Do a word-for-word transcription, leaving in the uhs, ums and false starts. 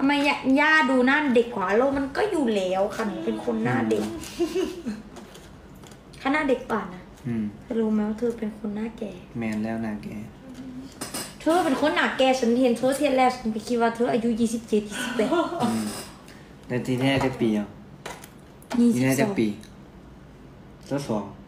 ำไมย่าดูหน้าเด็กกว่าโลมันก็อยู่แล้วค่ะหนูเป็นคนหน้าเด็กถ้าหน้าเด็กกว่านะเธอรู้ไหมว่าเธอเป็นคนหน้าแก่แมนแล้วหน้าแกเธอเป็นคนหน้าแก่ฉันเห็นเธอเทียนแรกฉันไปคิดว่าเธออายุยี่สิบเจ็ดยี่สิบแปดแต่ทีนี้จะปีอ่ะยี่สิบสองปีทดสอบ